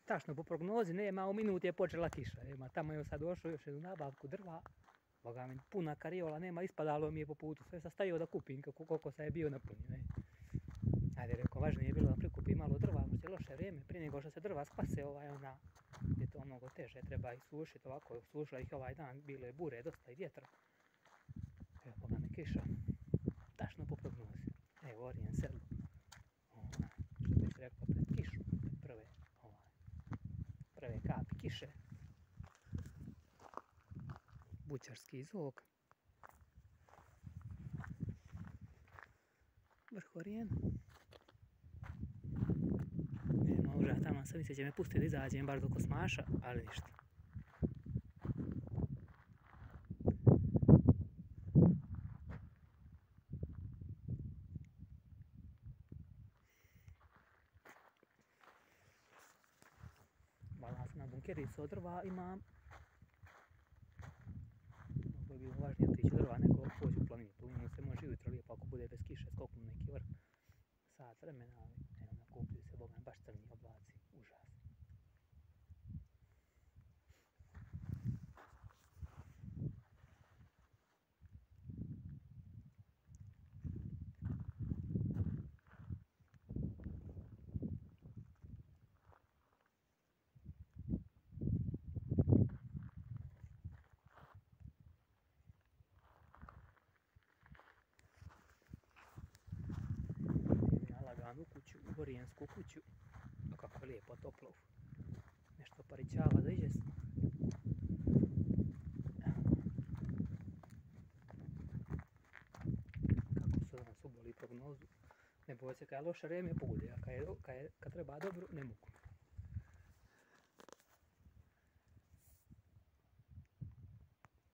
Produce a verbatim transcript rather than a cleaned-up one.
tačno po prognozi nema, u minuti je počela kiša. Ima, tamo je sad došao još jednu nabavku drva. Boga mi, puna kariola, nema, ispadalo mi je po putu. Sve sam stajao da kupim koliko sam je bio napunio. Ajde, rekao, važnije je bilo da prikupim malo drva, pošto je loše vrijeme. Prije nego što se drva spase, ovaj, ona, je to mnogo teže, treba ih sušiti ovako. Sušila ih ovaj dan, bilo je bure, dosta i vjetra. Evo, boga mi, kiša. Tačno po prognozi. Evo, orijen sedlo. Što bih rekao, pred kišu, pred prve, ovaj, prve kapi kiše. Bućarski zog. Vrh orijena. Nema uža, tamo sam mislio će me pustiti da izađem bar do Kosmaša, ali ništa. Balans na bunkericu od drva imam. Mnogo je bilo važnije otići drva nego poći u planinu. Planinu se može ujutro lijepo ako bude bez kiše skoknu neki vrh. Sat vremena, ali evo nakupljuju se, boga baš crni oblaci, užas. U kuću, u orijensku kuću, a kako je lijepo toplo, nešto parićava da iđe. Kako su nas uboli prognozu, ne boj se kad je loše vrijeme pogode, a kad, je, kad, je, kad treba dobro ne mogu.